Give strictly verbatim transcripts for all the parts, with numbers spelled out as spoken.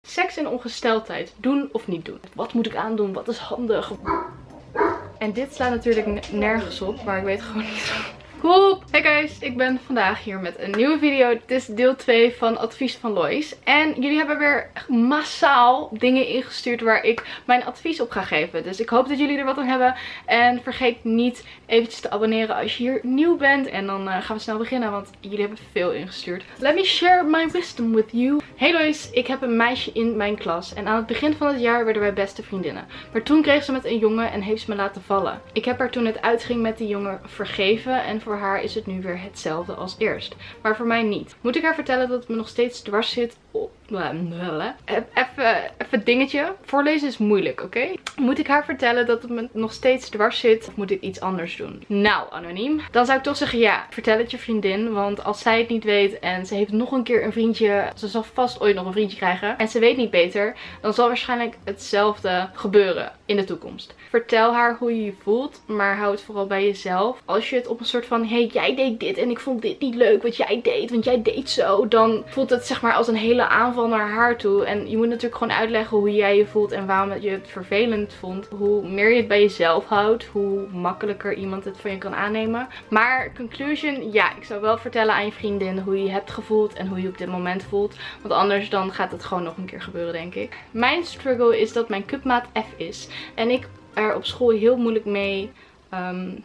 Seks en ongesteldheid. Doen of niet doen? Wat moet ik aandoen? Wat is handig? En dit slaat natuurlijk nergens op, maar ik weet gewoon niet zo. Cool! Hey guys, ik ben vandaag hier met een nieuwe video. Dit is deel twee van Advies van Lois. En jullie hebben weer echt massaal dingen ingestuurd waar ik mijn advies op ga geven. Dus ik hoop dat jullie er wat aan hebben. En vergeet niet eventjes te abonneren als je hier nieuw bent. En dan uh, gaan we snel beginnen, want jullie hebben veel ingestuurd. Let me share my wisdom with you. Hey Lois, ik heb een meisje in mijn klas. En aan het begin van het jaar werden wij beste vriendinnen. Maar toen kreeg ze met een jongen en heeft ze me laten vallen. Ik heb haar toen het uitging met die jongen vergeven. En voor haar is het nu weer hetzelfde als eerst. Maar voor mij niet. Moet ik haar vertellen dat het me nog steeds dwars zit? Oh, even, even dingetje. Voorlezen is moeilijk, oké? Okay? Moet ik haar vertellen dat het me nog steeds dwars zit? Of moet ik iets anders doen? Nou, anoniem. Dan zou ik toch zeggen ja, vertel het je vriendin. Want als zij het niet weet en ze heeft nog een keer een vriendje. Ze zal vast ooit nog een vriendje krijgen. En ze weet niet beter. Dan zal waarschijnlijk hetzelfde gebeuren in de toekomst. Vertel haar hoe je je voelt. Maar hou het vooral bij jezelf. Als je het op een soort van, hé, hey, jij deed dit en ik vond dit niet leuk wat jij deed. Want jij deed zo. Dan voelt het zeg maar als een hele aanval naar haar toe. En je moet natuurlijk gewoon uitleggen hoe jij je voelt en waarom je het vervelend vond. Hoe meer je het bij jezelf houdt, hoe makkelijker iemand het van je kan aannemen. Maar conclusion, ja, ik zou wel vertellen aan je vriendin hoe je je hebt gevoeld en hoe je op dit moment voelt. Want anders dan gaat het gewoon nog een keer gebeuren, denk ik. Mijn struggle is dat mijn cupmaat F is. En ik er op school heel moeilijk mee... Um,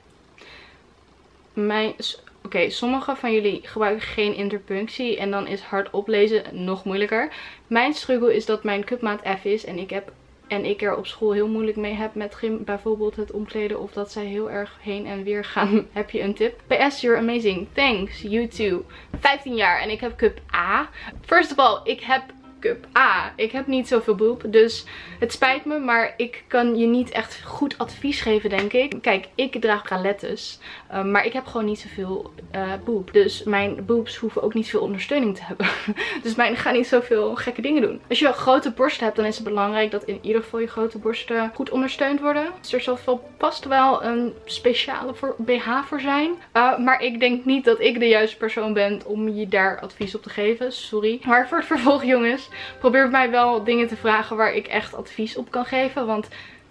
mijn... Oké, okay, sommige van jullie gebruiken geen interpunctie en dan is hardop lezen nog moeilijker. Mijn struggle is dat mijn cupmaat F is en ik, heb, en ik er op school heel moeilijk mee heb met gym, bijvoorbeeld het omkleden of dat zij heel erg heen en weer gaan. Heb je een tip? P S, you're amazing. Thanks, you too. vijftien jaar en ik heb cup A. First of all, ik heb... Cup A. Ik heb niet zoveel boob, dus het spijt me, maar ik kan je niet echt goed advies geven, denk ik. Kijk, ik draag bralettes, uh, maar ik heb gewoon niet zoveel uh, boob. Dus mijn boobs hoeven ook niet veel ondersteuning te hebben. Dus mijn gaan niet zoveel gekke dingen doen. Als je wel grote borsten hebt, dan is het belangrijk dat in ieder geval je grote borsten goed ondersteund worden. Dus er zal vast wel een speciale voor B H voor zijn. Uh, maar ik denk niet dat ik de juiste persoon ben om je daar advies op te geven. Sorry. Maar voor het vervolg, jongens. Probeer mij wel dingen te vragen waar ik echt advies op kan geven. Want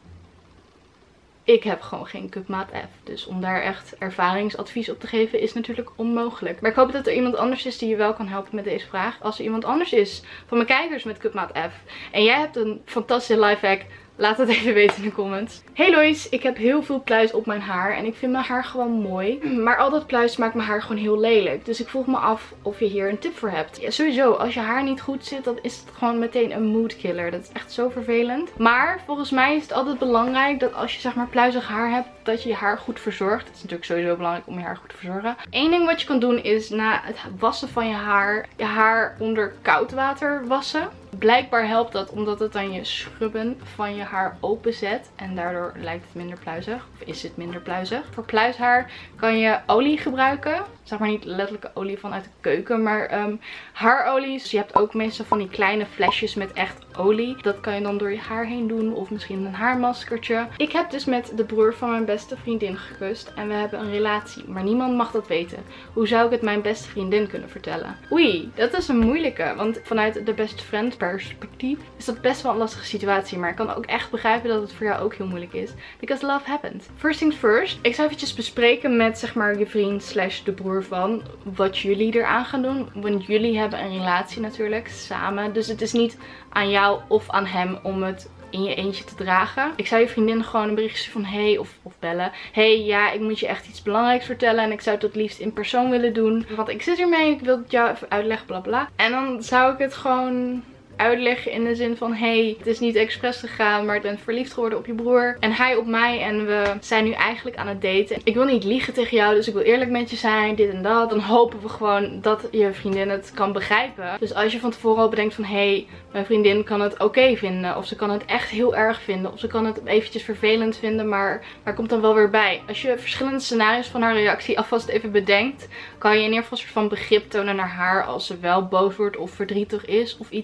ik heb gewoon geen cupmaat F. Dus om daar echt ervaringsadvies op te geven is natuurlijk onmogelijk. Maar ik hoop dat er iemand anders is die je wel kan helpen met deze vraag. Als er iemand anders is van mijn kijkers met cupmaat F. En jij hebt een fantastische lifehack. Laat het even weten in de comments. Hey Lois, ik heb heel veel pluis op mijn haar. En ik vind mijn haar gewoon mooi. Maar al dat pluis maakt mijn haar gewoon heel lelijk. Dus ik vroeg me af of je hier een tip voor hebt. Ja, sowieso, als je haar niet goed zit, dan is het gewoon meteen een moodkiller. Dat is echt zo vervelend. Maar volgens mij is het altijd belangrijk dat als je zeg maar pluizig haar hebt, dat je je haar goed verzorgt. Het is natuurlijk sowieso belangrijk om je haar goed te verzorgen. Eén ding wat je kan doen is na het wassen van je haar, je haar onder koud water wassen. Blijkbaar helpt dat omdat het dan je schrubben van je haar openzet. En daardoor lijkt het minder pluizig. Of is het minder pluizig. Voor pluishaar kan je olie gebruiken. Zeg maar niet letterlijke olie vanuit de keuken. Maar um, haarolie. Dus je hebt ook meestal van die kleine flesjes met echt olie. Dat kan je dan door je haar heen doen. Of misschien een haarmaskertje. Ik heb dus met de broer van mijn beste vriendin gekust. En we hebben een relatie. Maar niemand mag dat weten. Hoe zou ik het mijn beste vriendin kunnen vertellen? Oei, dat is een moeilijke. Want vanuit de best friend perspectief is dat best wel een lastige situatie. Maar ik kan ook echt begrijpen dat het voor jou ook heel moeilijk is. Because love happens. First things first. Ik zou eventjes bespreken met zeg maar je vriend slash de broer van wat jullie eraan gaan doen. Want jullie hebben een relatie natuurlijk samen. Dus het is niet aan jou of aan hem om het in je eentje te dragen. Ik zou je vriendin gewoon een berichtje van hey of, of bellen. Hey, ja, ik moet je echt iets belangrijks vertellen. En ik zou het het liefst in persoon willen doen. Want ik zit hiermee. Ik wil het jou even uitleggen, bla bla. En dan zou ik het gewoon uitleggen in de zin van hey, het is niet expres gegaan, maar ik ben verliefd geworden op je broer en hij op mij en we zijn nu eigenlijk aan het daten. Ik wil niet liegen tegen jou, dus ik wil eerlijk met je zijn, dit en dat. Dan hopen we gewoon dat je vriendin het kan begrijpen. Dus als je van tevoren al bedenkt van hey, mijn vriendin kan het oké okay vinden, of ze kan het echt heel erg vinden, of ze kan het eventjes vervelend vinden, maar, maar komt dan wel weer bij. Als je verschillende scenario's van haar reactie alvast even bedenkt, kan je in ieder geval een soort van begrip tonen naar haar als ze wel boos wordt of verdrietig is of iets in de richting.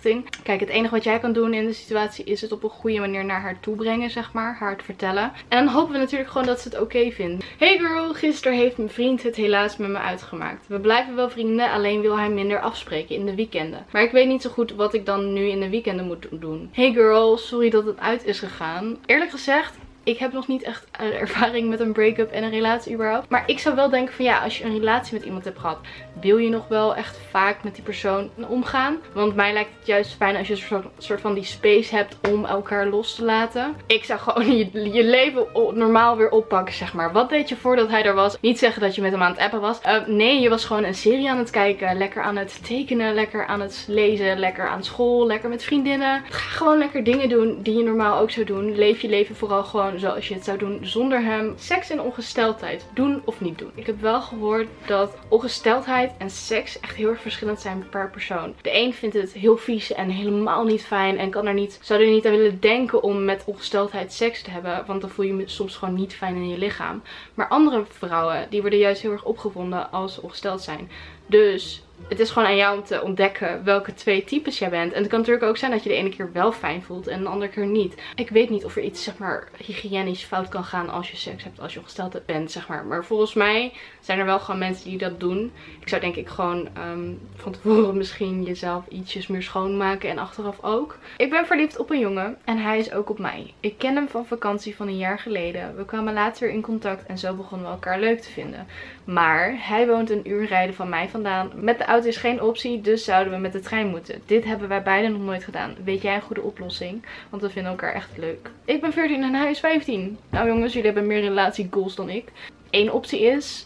richting. Kijk, het enige wat jij kan doen in de situatie is het op een goede manier naar haar toe brengen, zeg maar. Haar te vertellen. En dan hopen we natuurlijk gewoon dat ze het oké okay vindt. Hey girl, gisteren heeft mijn vriend het helaas met me uitgemaakt. We blijven wel vrienden, alleen wil hij minder afspreken in de weekenden. Maar ik weet niet zo goed wat ik dan nu in de weekenden moet doen. Hey girl, sorry dat het uit is gegaan. Eerlijk gezegd, ik heb nog niet echt ervaring met een break-up en een relatie überhaupt. Maar ik zou wel denken van ja, als je een relatie met iemand hebt gehad, wil je nog wel echt vaak met die persoon omgaan. Want mij lijkt het juist fijn als je een soort, soort van die space hebt om elkaar los te laten. Ik zou gewoon je, je leven normaal weer oppakken, zeg maar. Wat deed je voordat hij er was? Niet zeggen dat je met hem aan het appen was. Uh, nee, je was gewoon een serie aan het kijken. Lekker aan het tekenen, lekker aan het lezen, lekker aan school, lekker met vriendinnen. Ga gewoon lekker dingen doen die je normaal ook zou doen. Leef je leven vooral gewoon zoals je het zou doen zonder hem. Seks en ongesteldheid. Doen of niet doen. Ik heb wel gehoord dat ongesteldheid en seks echt heel erg verschillend zijn per persoon. De een vindt het heel vies en helemaal niet fijn. En kan er niet, zou er niet aan willen denken om met ongesteldheid seks te hebben. Want dan voel je je soms gewoon niet fijn in je lichaam. Maar andere vrouwen, die worden juist heel erg opgewonden als ze ongesteld zijn. Dus het is gewoon aan jou om te ontdekken welke twee types jij bent. En het kan natuurlijk ook zijn dat je de ene keer wel fijn voelt en de andere keer niet. Ik weet niet of er iets, zeg maar, hygiënisch fout kan gaan als je seks hebt, als je ongesteld bent, zeg maar. Maar volgens mij zijn er wel gewoon mensen die dat doen. Ik zou denk ik gewoon um, van tevoren misschien jezelf ietsjes meer schoonmaken en achteraf ook. Ik ben verliefd op een jongen en hij is ook op mij. Ik ken hem van vakantie van een jaar geleden. We kwamen later weer in contact en zo begonnen we elkaar leuk te vinden. Maar hij woont een uur rijden van mij vandaan. Met de auto is geen optie, dus zouden we met de trein moeten. Dit hebben wij beiden nog nooit gedaan. Weet jij een goede oplossing? Want we vinden elkaar echt leuk. Ik ben veertien en hij is vijftien. Nou jongens, jullie hebben meer relatiegoals dan ik. Eén optie is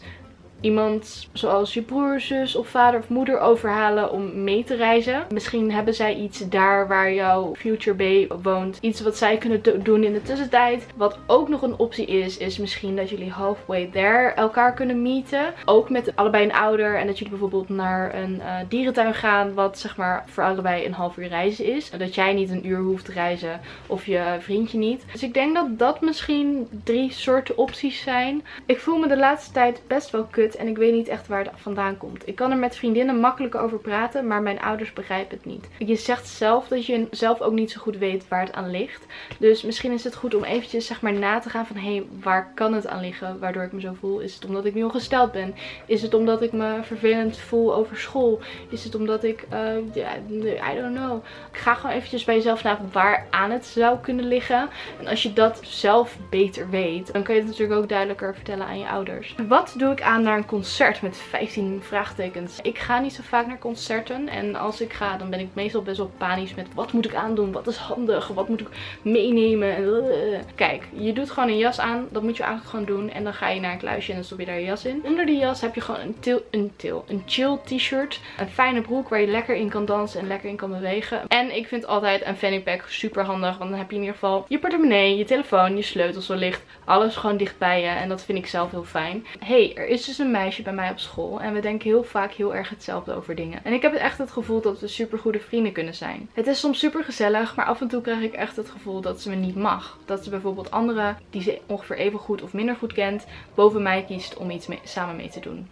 iemand zoals je broer, zus of vader of moeder overhalen om mee te reizen. Misschien hebben zij iets daar waar jouw future bae woont. Iets wat zij kunnen doen in de tussentijd. Wat ook nog een optie is, is misschien dat jullie halfway there elkaar kunnen meeten. Ook met allebei een ouder. En dat jullie bijvoorbeeld naar een uh, dierentuin gaan. Wat zeg maar voor allebei een half uur reizen is. Dat jij niet een uur hoeft te reizen of je vriendje niet. Dus ik denk dat dat misschien drie soorten opties zijn. Ik voel me de laatste tijd best wel kut. En ik weet niet echt waar het vandaan komt. Ik kan er met vriendinnen makkelijk over praten, maar mijn ouders begrijpen het niet. Je zegt zelf dat je zelf ook niet zo goed weet waar het aan ligt. Dus misschien is het goed om eventjes, zeg maar, na te gaan van hé, hey, waar kan het aan liggen waardoor ik me zo voel? Is het omdat ik nu ongesteld ben? Is het omdat ik me vervelend voel over school? Is het omdat ik, uh, yeah, I don't know. Ik ga gewoon eventjes bij jezelf na waar aan het zou kunnen liggen. En als je dat zelf beter weet, dan kan je het natuurlijk ook duidelijker vertellen aan je ouders. Wat doe ik aan naar een concert met vijftien vraagtekens? Ik ga niet zo vaak naar concerten. En als ik ga, dan ben ik meestal best wel panisch met wat moet ik aandoen? Wat is handig? Wat moet ik meenemen? Kijk, je doet gewoon een jas aan. Dat moet je eigenlijk gewoon doen. En dan ga je naar een kluisje en dan stop je daar je jas in. Onder die jas heb je gewoon een til, een til, een chill t-shirt. Een fijne broek waar je lekker in kan dansen en lekker in kan bewegen. En ik vind altijd een fanny pack super handig. Want dan heb je in ieder geval je portemonnee, je telefoon, je sleutels wellicht. Alles gewoon dicht bij je. En dat vind ik zelf heel fijn. Hey, er is dus een meisje bij mij op school. En we denken heel vaak heel erg hetzelfde over dingen. En ik heb echt het gevoel dat we super goede vrienden kunnen zijn. Het is soms super gezellig. Maar af en toe krijg ik echt het gevoel dat ze me niet mag. Dat ze bijvoorbeeld anderen die ze ongeveer even goed of minder goed kent, boven mij kiest om iets mee, samen mee te doen.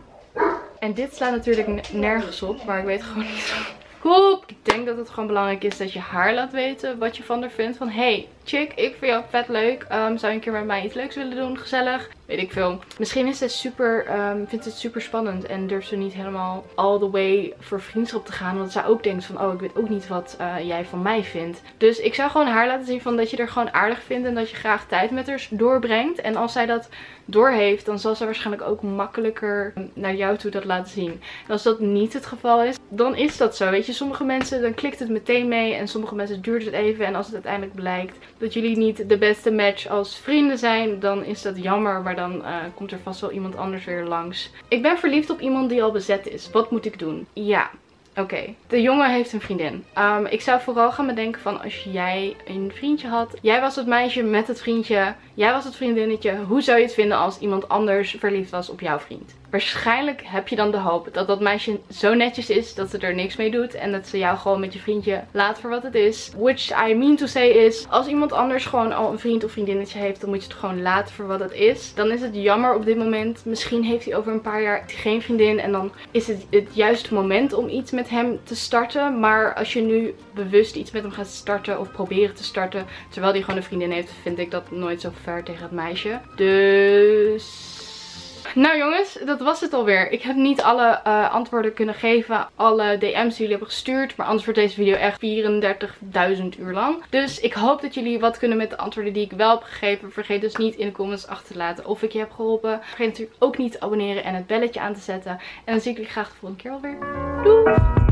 En dit slaat natuurlijk nergens op. Maar ik weet gewoon niet zo. Koop! Ik denk dat het gewoon belangrijk is dat je haar laat weten wat je van haar vindt. Van hey, chick, ik vind jou vet leuk. Um, zou je een keer met mij iets leuks willen doen? Gezellig? Weet ik veel. Misschien is het super, um, vindt ze het super spannend. En durft ze niet helemaal all the way voor vriendschap te gaan. Want zij ook denkt van, oh, ik weet ook niet wat uh, jij van mij vindt. Dus ik zou gewoon haar laten zien van dat je er gewoon aardig vindt. En dat je graag tijd met haar doorbrengt. En als zij dat doorheeft, dan zal ze waarschijnlijk ook makkelijker naar jou toe dat laten zien. En als dat niet het geval is, dan is dat zo. Weet je, sommige mensen, dan klikt het meteen mee. En sommige mensen duurt het even. En als het uiteindelijk blijkt dat jullie niet de beste match als vrienden zijn, dan is dat jammer. Maar dan uh, komt er vast wel iemand anders weer langs. Ik ben verliefd op iemand die al bezet is. Wat moet ik doen? Ja. Oké, okay. De jongen heeft een vriendin. Um, ik zou vooral gaan bedenken van als jij een vriendje had. Jij was het meisje met het vriendje. Jij was het vriendinnetje. Hoe zou je het vinden als iemand anders verliefd was op jouw vriend? waarschijnlijk heb je dan de hoop dat dat meisje zo netjes is dat ze er niks mee doet. En dat ze jou gewoon met je vriendje laat voor wat het is. Which I mean to say is, als iemand anders gewoon al een vriend of vriendinnetje heeft, dan moet je het gewoon laten voor wat het is. Dan is het jammer op dit moment. Misschien heeft hij over een paar jaar geen vriendin en dan is het het juiste moment om iets met hem te starten. Maar als je nu bewust iets met hem gaat starten of proberen te starten terwijl hij gewoon een vriendin heeft, vind ik dat nooit zo ver tegen het meisje. Dus... Nou jongens, dat was het alweer. Ik heb niet alle uh, antwoorden kunnen geven. Alle D M's die jullie hebben gestuurd. Maar anders wordt deze video echt vierendertigduizend uur lang. Dus ik hoop dat jullie wat kunnen met de antwoorden die ik wel heb gegeven. Vergeet dus niet in de comments achter te laten of ik je heb geholpen. Vergeet natuurlijk ook niet te abonneren en het belletje aan te zetten. En dan zie ik jullie graag de volgende keer alweer. Doei!